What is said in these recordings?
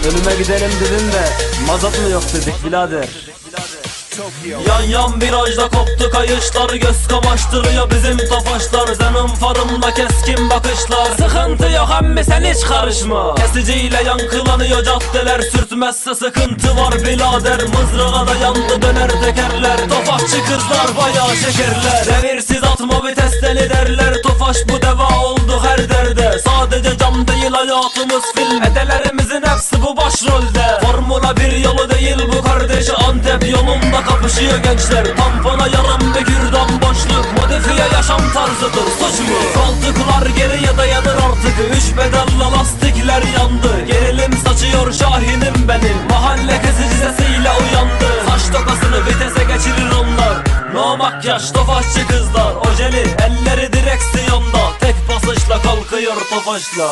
Ölüme gidelim dedin de mazot mu yok dedik birader. Yan yan virajda koptu kayışlar, göz kamaştırıyor bizim tofaşlar. Senin farında keskin bakışlar, sıkıntı yok emmi sen hiç karışma. Kesiciyle yankılanıyor caddeler, sürtmezse sıkıntı var birader. Mızrağa da yandı döner tekerler, tofaşçı kızlar bayağı şekerler. Devirsiz atma vites deli derler, tofaş bu deva oldu her derde. Sadece cam değil hayatımız film, edelerimizin hepsi bu başrolde. Formula bir yolu değil bu kardeşi, Antep yolunda kapışıyor gençler. Tampona yarım bir kürdan boşluk, modifiye yaşam tarzıdır, suç mu? Koltuklar geriye dayanır artık, 3 pedalla lastikler yandı. Gerilim saçıyor şahinim benim, mahalle kesici sesiyle uyandı. Saç tokasını vitese geçirir onlar, no makyaj tofaşçı kızlar. Ojeli elleri direksiyonda, tek basışla kalkıyor tofaşla.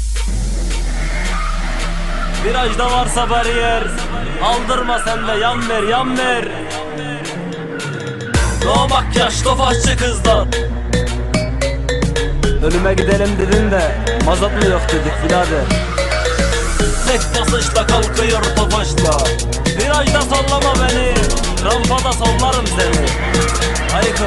Virajda varsa bariyer, aldırma sen de yan ver yan ver. No makyaj tofaşçı kızlar. Ölüme gidelim dedin de mazot mu yok dedik birader. Tek basışla kalkıyor tofaşla. Virajda sollama beni, rampada sollarım seni. Ayıkım.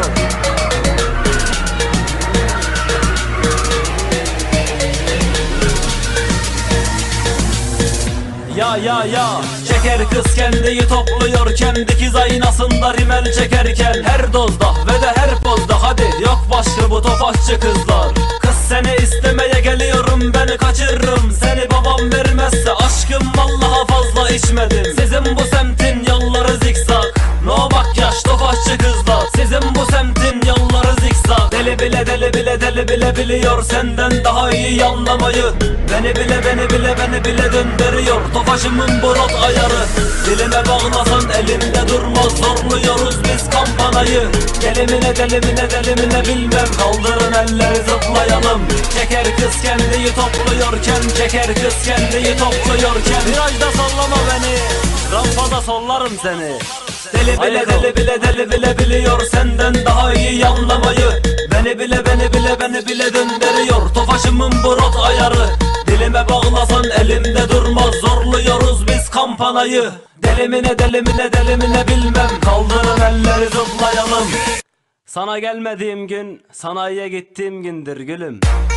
Ya çeker kız kendiyi topluyorken, dikiz aynasında rimel çekerken. Her dozda ve de her pozda hadi yok başka bu tofaşçı kızlar. Kız seni istemeye geliyorum, beni kaçırırım seni babam vermezse. Aşkım vallaha fazla içmedim, sizin bu semtin yolları zikzak. No makyaj tofaşçı kızlar, sizin bu semtin yolları zikzak. Deli bile biliyor senden daha iyi anlamayı. Beni bile döndürüyor tofaşımın bu rot ayarı. Dilime bağlasan elimde durmaz, zorluyoruz biz kampanayı. Delimine bilmem, kaldırın elleri zıplayalım. Çeker kız kendiyi topluyorken, çeker kız kendiyi topluyorken. Virajda sollama beni, rampada sollarım seni. Deli bile biliyor senden daha iyi anlamayı. Beni bile döndürüyor tofaşımın bu rot ayarı. Dilime bağlasan elimde durmaz, zorluyoruz biz kampanayı. Delimine bilmem, kaldırın elleri zıplayalım. Sana gelmediğim gün sanayiye gittiğim gündür gülüm.